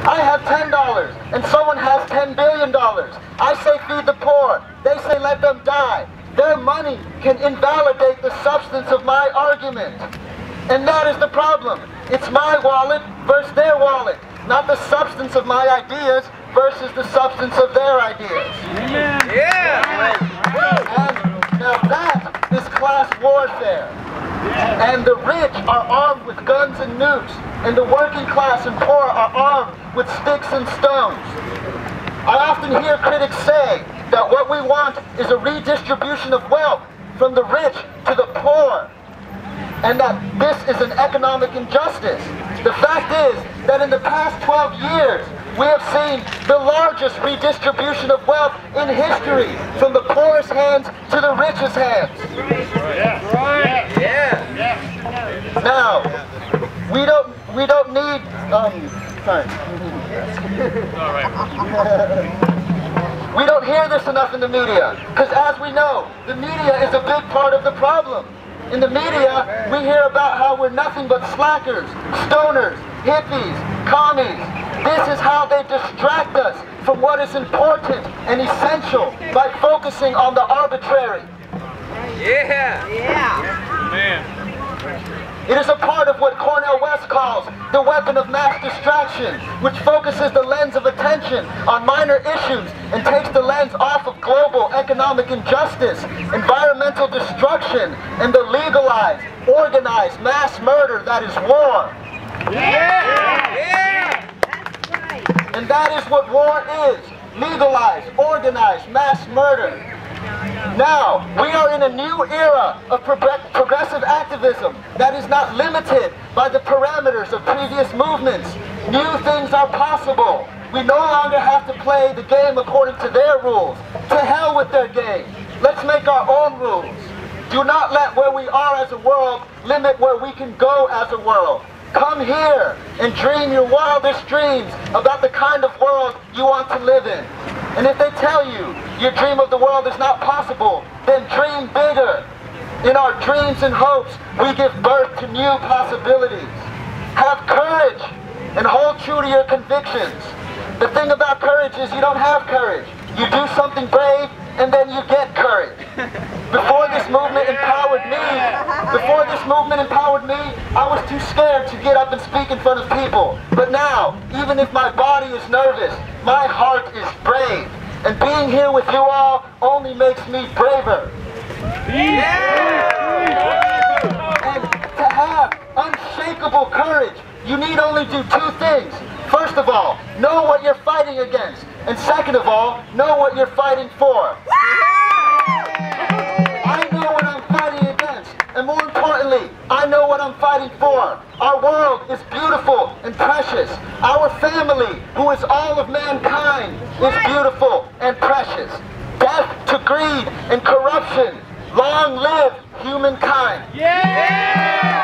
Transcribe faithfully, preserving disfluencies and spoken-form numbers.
I have ten dollars, and someone has ten billion dollars. I say feed the poor. They say let them die. Their money can invalidate the substance of my argument. And that is the problem. It's my wallet versus their wallet, not the substance of my ideas versus the substance of their ideas. Yeah! And now that is class warfare. And the rich are armed with guns and nukes, and the working class and poor are armed with sticks and stones. I often hear critics say that what we want is a redistribution of wealth from the rich to the poor, and that this is an economic injustice. The fact is that in the past twelve years, we have seen the largest redistribution of wealth in history, from the poorest hands to the richest hands. Yeah. Right. Yeah. Now, we don't we don't need um sorry. All right. We don't hear this enough in the media, because as we know, the media is a big part of the problem. In the media, we hear about how we're nothing but slackers, stoners, hippies, commies. This is how they distract us from what is important and essential by focusing on the arbitrary. Yeah. Yeah. Man. It is a part of what Cornel West calls the weapon of mass distraction, which focuses the lens of attention on minor issues and takes the lens off of global economic injustice, environmental destruction, and the legalized, organized mass murder that is war. Yeah. Yeah. That's right. And that is what war is: legalized, organized mass murder. Now, we are in a new era of prog progressive activism that is not limited by the parameters of previous movements. New things are possible. We no longer have to play the game according to their rules. To hell with their game. Let's make our own rules. Do not let where we are as a world limit where we can go as a world. Come here and dream your wildest dreams about the kind of world you want to live in. And if they tell you your dream of the world is not possible, then dream bigger. In our dreams and hopes, we give birth to new possibilities. Have courage and hold true to your convictions. The thing about courage is you don't have courage. You do something brave and then you get courage. Before this movement empowered me, before this movement empowered me, I was too scared to get up and speak in front of people. But now, even if my body is nervous, my heart is brave. And being here with you all only makes me braver. Yeah. And to have unshakable courage, you need only do two things. First of all, know what you're fighting against. And second of all, know what you're fighting for. I know what I'm fighting against. And more importantly, I know what I'm fighting for. Our world is beautiful and precious. Our family, who is all of mankind, is beautiful and precious. Death to greed and corruption. Long live humankind. Yeah.